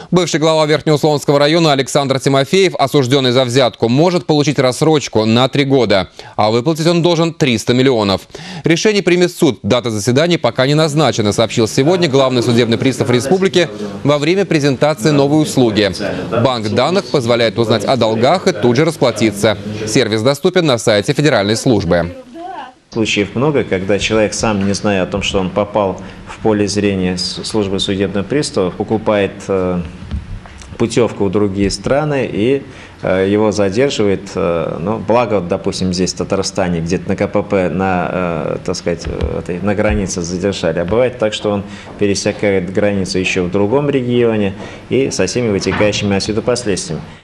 Бывший глава Верхнеуслонского района Александр Тимофеев, осужденный за взятку, может получить рассрочку на 3 года, а выплатить он должен 300 миллионов. Решение примет суд. Дата заседания пока не назначена, сообщил сегодня главный судебный пристав республики во время презентации новой услуги. Банк данных позволяет узнать о долгах и тут же расплатиться. Сервис доступен на сайте федеральной службы. Случаев много, когда человек, сам не зная о том, что он попал в поле зрения службы судебных приставов, покупает путевку в другие страны и его задерживает, ну, благо, допустим, здесь, в Татарстане, где-то на КПП, так сказать, на границе задержали. А бывает так, что он пересекает границу еще в другом регионе и со всеми вытекающими отсюда последствиями.